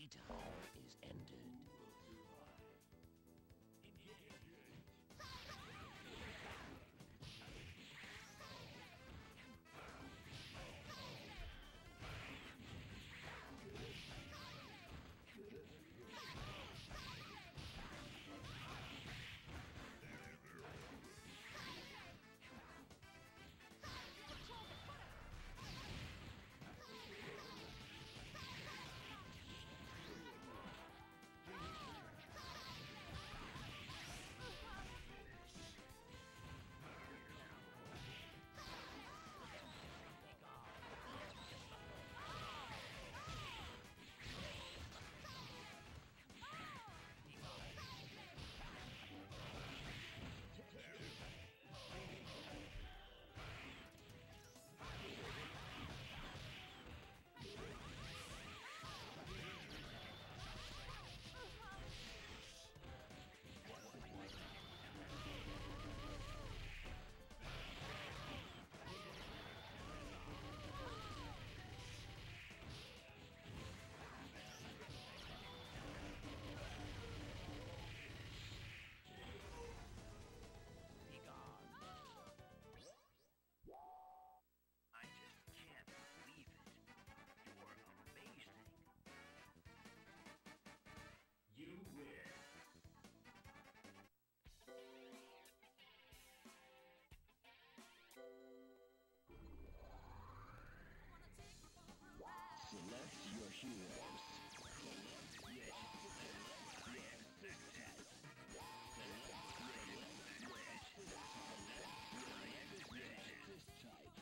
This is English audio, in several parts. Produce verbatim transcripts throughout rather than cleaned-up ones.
Playtime is ended. Select your heroes. Select your type.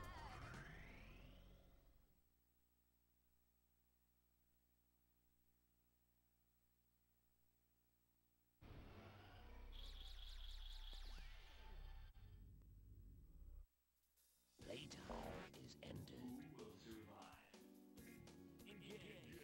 Playtime is ended. Who will survive? Engage!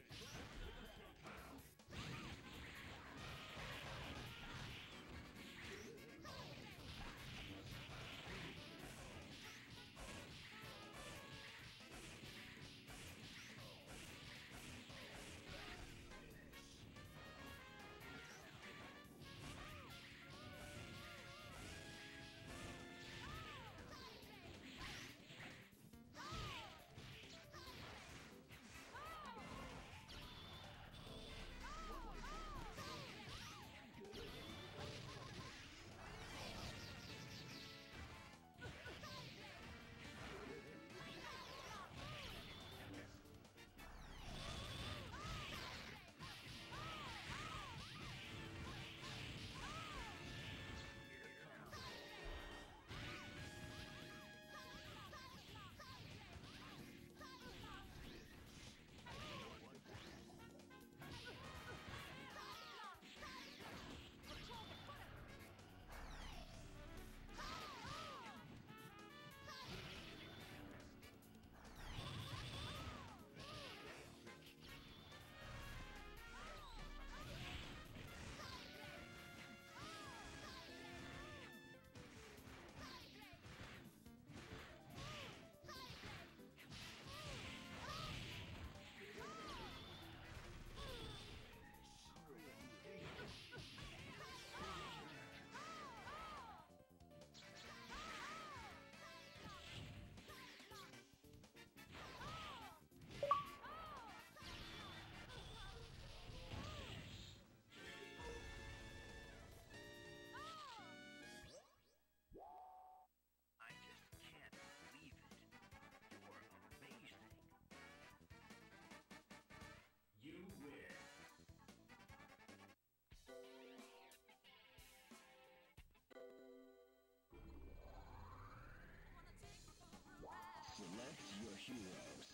Select your heroes.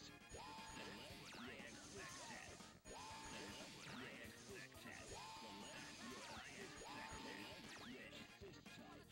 Select your assistant. Select your assistant. Select your assistant.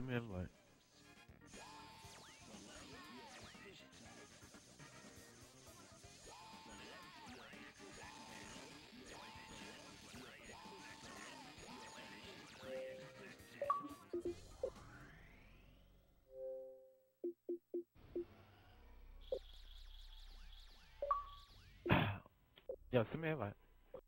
me an invite. Yo, send me an invite.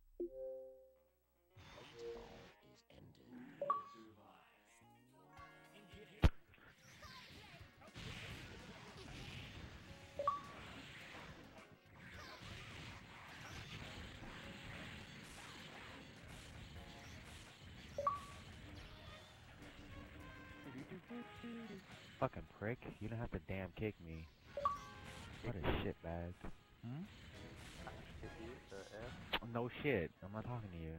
Fucking prick. You don't have to damn kick me. What a shitbag. Hmm? Kick you, the F. No shit. I'm not talking to you.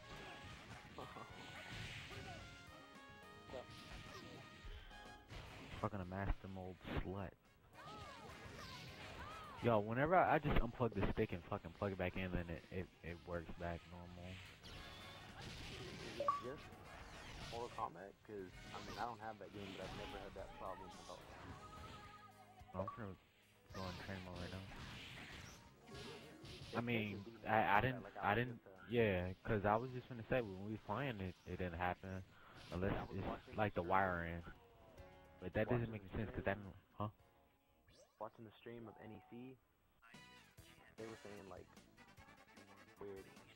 Fucking a master mold slut. Yo, whenever I, I just unplug the stick and fucking plug it back in, then it, it, it works back normal. Is it just Mortal Kombat? Because, I mean, I don't have that game, but I've never had that problem at all. I'm gonna go and train mode right now. It I mean, says it's I, I Mortal didn't, Kombat, like, I like didn't, it's, uh, yeah, cause I was just gonna say when we was playing it, it didn't happen, unless I was it's watching like the the stream, wiring. But that doesn't watching make the sense, cause stream, that, didn't- huh? watching the stream of N E C, they were saying, like, weird